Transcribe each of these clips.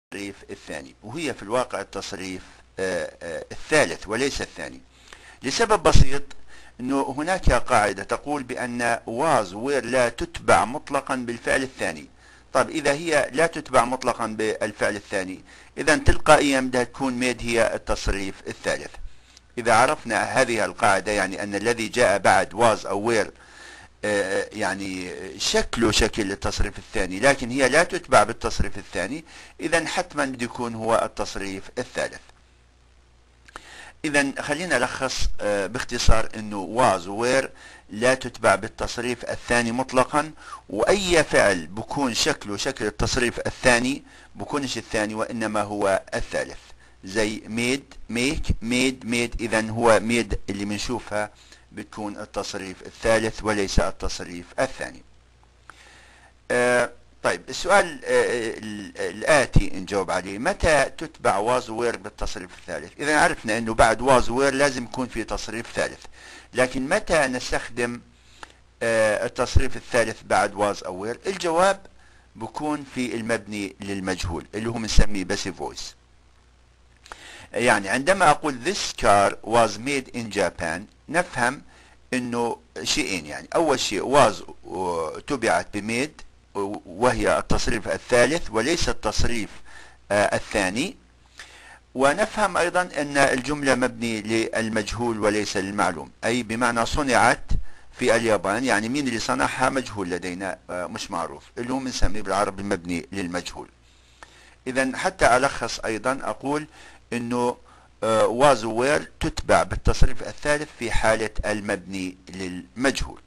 التصريف الثاني، وهي في الواقع التصريف الثالث وليس الثاني، لسبب بسيط. انه هناك قاعدة تقول بان was where لا تتبع مطلقا بالفعل الثاني. طيب اذا هي لا تتبع مطلقا بالفعل الثاني، اذا تلقائيا بدها تكون made هي التصريف الثالث. اذا عرفنا هذه القاعدة، يعني ان الذي جاء بعد was او where يعني شكله شكل التصريف الثاني، لكن هي لا تتبع بالتصريف الثاني، اذا حتما بده يكون هو التصريف الثالث. اذا خلينا نلخص باختصار انه was where لا تتبع بالتصريف الثاني مطلقا، واي فعل بكون شكله شكل التصريف الثاني بكونش الثاني وانما هو الثالث، زي made make made. اذا هو made اللي بنشوفها بتكون التصريف الثالث وليس التصريف الثاني. طيب السؤال الآتي نجاوب عليه: متى تتبع was where بالتصريف الثالث؟ إذا عرفنا أنه بعد was where لازم يكون في تصريف ثالث، لكن متى نستخدم التصريف الثالث بعد was أو where؟ الجواب بكون في المبني للمجهول اللي هو بنسميه passive voice. يعني عندما أقول this car was made in Japan، نفهم أنه شيئين. يعني أول شيء was تبعت بميد وهي التصريف الثالث وليس التصريف الثاني، ونفهم أيضا أن الجملة مبني للمجهول وليس للمعلوم، أي بمعنى صنعت في اليابان، يعني مين اللي صنعها مجهول لدينا مش معروف، اللي هو بنسميه بالعربي مبني للمجهول. إذا حتى ألخص أيضا أقول أنه was where تتبع بالتصريف الثالث في حالة المبني للمجهول.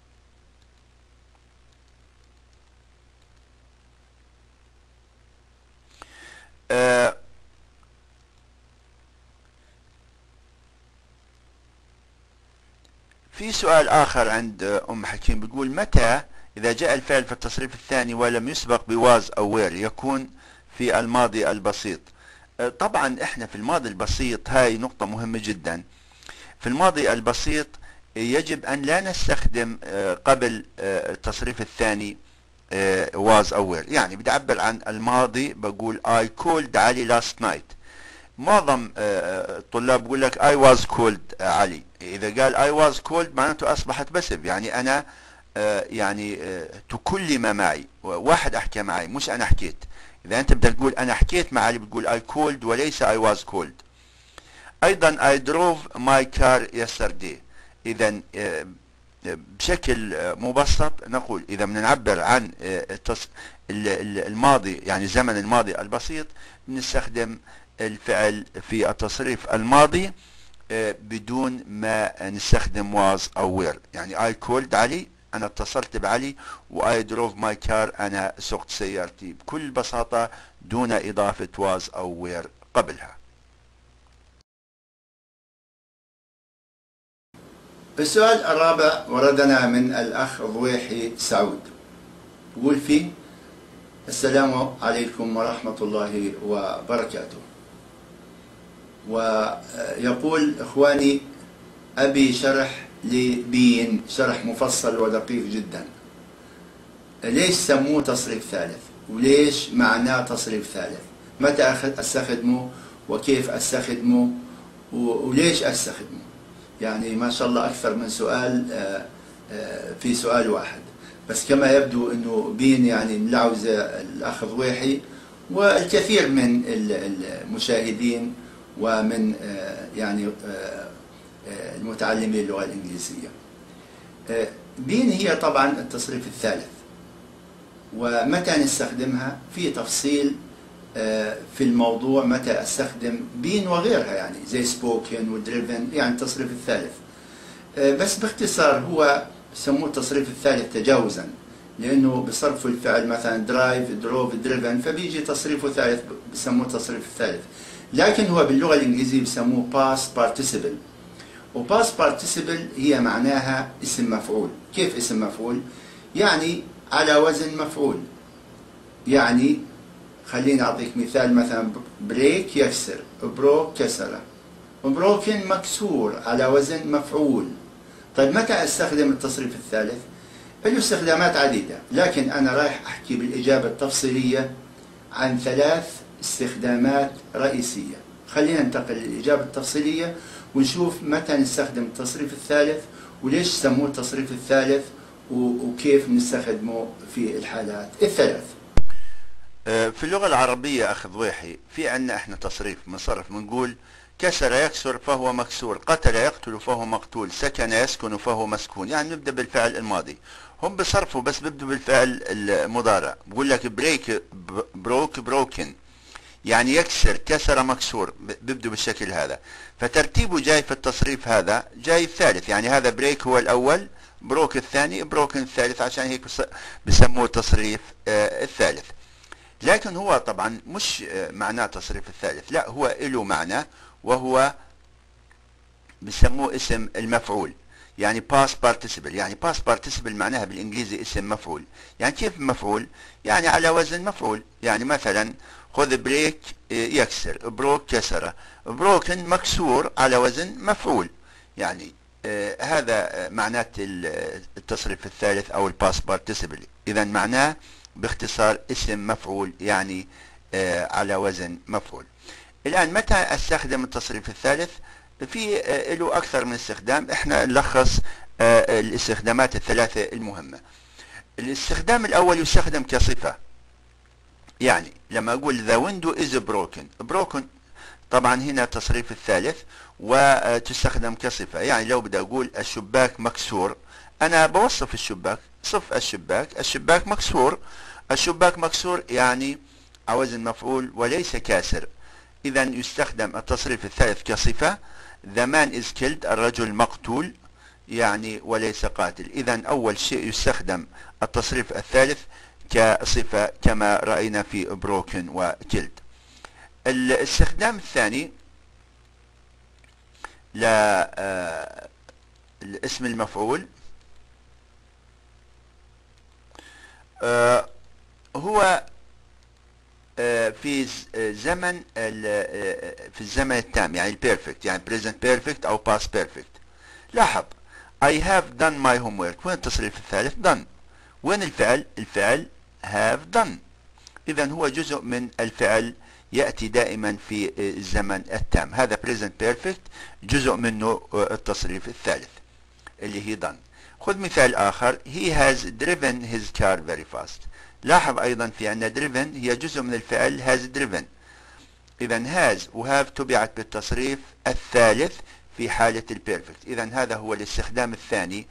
في سؤال آخر عند أم حكيم بتقول: متى إذا جاء الفعل في التصريف الثاني ولم يسبق بواز أو وير يكون في الماضي البسيط؟ طبعا احنا في الماضي البسيط، هاي نقطة مهمة جدا. في الماضي البسيط يجب أن لا نستخدم قبل التصريف الثاني was أو were. يعني بدي أعبر عن الماضي بقول I called علي last night. معظم الطلاب بقول لك I was called علي. إذا قال I was called معناته أصبحت بسب، يعني أنا يعني تكلم معي، واحد أحكي معي مش أنا حكيت. إذا أنت بدك تقول أنا حكيت مع علي بتقول I called وليس I was called. أيضا I drove my car yesterday. إذا بشكل مبسط نقول إذا بدنا نعبر عن الماضي، يعني زمن الماضي البسيط، نستخدم الفعل في التصريف الماضي بدون ما نستخدم was أو were. يعني I called علي، أنا اتصلت بعلي، و I drove my car، أنا سقت سيارتي، بكل بساطة دون إضافة was أو were قبلها. السؤال الرابع وردنا من الأخ ضويحي سعود، يقول فيه: السلام عليكم ورحمة الله وبركاته. ويقول: إخواني، أبي شرح لبين، شرح مفصل ودقيق جدا، ليش سموه تصريف ثالث؟ وليش معناه تصريف ثالث؟ متى أستخدمه؟ وكيف أستخدمه؟ وليش أستخدمه؟ يعني ما شاء الله أكثر من سؤال في سؤال واحد، بس كما يبدو أنه بين يعني ملعوزة الأخ ضويحي والكثير من المشاهدين ومن يعني المتعلمين اللغة الإنجليزية. بين هي طبعا التصريف الثالث، ومتى نستخدمها في تفصيل في الموضوع، متى استخدم بين وغيرها، يعني زي سبوكن ودريفن، يعني التصريف الثالث. بس باختصار هو سموه التصريف الثالث تجاوزا، لانه بصرفوا الفعل مثلا درايف، دروف، دريفن، فبيجي تصريفه ثالث بسموه التصريف الثالث. لكن هو باللغه الانجليزيه بسموه past participle. وباست بارتيسيبل هي معناها اسم مفعول. كيف اسم مفعول؟ يعني على وزن مفعول. يعني خليني أعطيك مثال، مثلا بريك يكسر، بروك كسره، بروكن مكسور على وزن مفعول. طيب متى أستخدم التصريف الثالث؟ له استخدامات عديدة، لكن أنا رايح أحكي بالإجابة التفصيلية عن 3 استخدامات رئيسية. خلينا ننتقل للإجابة التفصيلية ونشوف متى نستخدم التصريف الثالث وليش سموه التصريف الثالث وكيف نستخدمه في الحالات الثلاث. في اللغة العربية أخ ضويحي في عندنا احنا تصريف بنصرف بنقول كسر يكسر فهو مكسور، قتل يقتل فهو مقتول، سكن يسكن فهو مسكون. يعني نبدأ بالفعل الماضي. هم بصرفوا بس بيبدوا بالفعل المضارع. بقول لك بريك بروك بروكن، يعني يكسر كسر مكسور، بيبدوا بالشكل هذا. فترتيبه جاي في التصريف هذا جاي الثالث، يعني هذا بريك هو الأول، بروك الثاني، بروكن الثالث، عشان هيك بسموه التصريف الثالث. لكن هو طبعا مش معناه تصريف الثالث، لا هو له معنى، وهو بسموه اسم المفعول، يعني past participle. يعني past participle معناها بالانجليزي اسم مفعول. يعني كيف مفعول؟ يعني على وزن مفعول. يعني مثلا خذ بريك يكسر، بروك كسر، بروكن مكسور على وزن مفعول. يعني هذا معنات التصريف الثالث او الباست participle. اذا معناه باختصار اسم مفعول، يعني على وزن مفعول. الآن متى استخدم التصريف الثالث؟ في له أكثر من استخدام. احنا نلخص الاستخدامات الثلاثة المهمة. الاستخدام الأول يستخدم كصفة. يعني لما أقول the window is broken طبعا هنا تصريف الثالث وتستخدم كصفة. يعني لو بدي أقول الشباك مكسور، أنا بوصف الشباك، صف الشباك مكسور. الشباك مكسور يعني على وزن مفعول وليس كاسر. إذا يستخدم التصريف الثالث كصفة. the man is killed، الرجل مقتول، يعني وليس قاتل. إذا أول شيء يستخدم التصريف الثالث كصفة كما رأينا في broken و killed. الاستخدام الثاني لاسم المفعول هو في الزمن التام، يعني البيرفكت، يعني present perfect أو past perfect. لاحظ I have done my homework. وين التصريف الثالث؟ done. وين الفعل؟ الفعل have done. إذا هو جزء من الفعل يأتي دائما في الزمن التام. هذا present perfect جزء منه التصريف الثالث اللي هي done. خذ مثال آخر he has driven his car very fast. لاحظ أيضا في أن driven هي جزء من الفعل has driven. إذا has و have تبعت بالتصريف الثالث في حالة البيرفكت. إذا هذا هو الاستخدام الثاني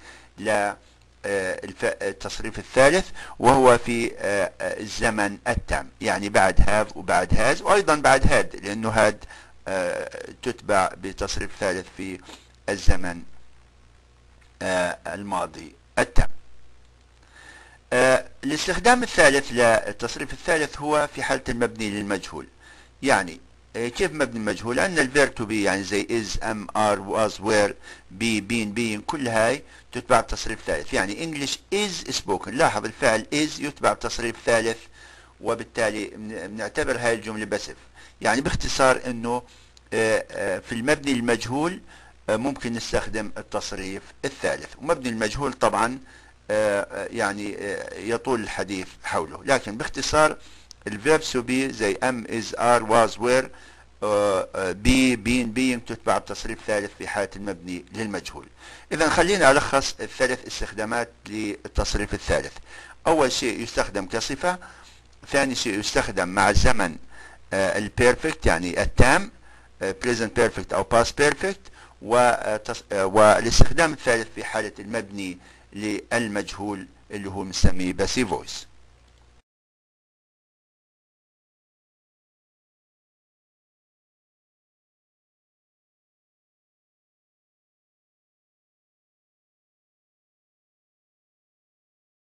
للتصريف الثالث، وهو في الزمن التام، يعني بعد have وبعد has وأيضا بعد had، لأنه had تتبع بتصريف ثالث في الزمن الماضي التام. الاستخدام الثالث للتصريف الثالث هو في حالة المبني للمجهول. يعني كيف مبني المجهول؟ أن الفيرب to be يعني زي is am are was were be been being كل هاي تتبع بتصريف ثالث. يعني English is spoken. لاحظ الفعل is يتبع بتصريف ثالث، وبالتالي بنعتبر هاي الجملة بسف. يعني باختصار انه في المبني للمجهول ممكن نستخدم التصريف الثالث. ومبني المجهول طبعا يعني يطول الحديث حوله، لكن باختصار الفيرب to be زي am is are was were be been being تتبع بتصريف ثالث في حالة المبني للمجهول. إذا خلينا ألخص الثلاث استخدامات للتصريف الثالث. أول شيء يستخدم كصفة، ثاني شيء يستخدم مع الزمن البيرفكت يعني التام present perfect أو past perfect، والاستخدام الثالث في حالة المبني للمجهول اللي هو بنسميه passive voice.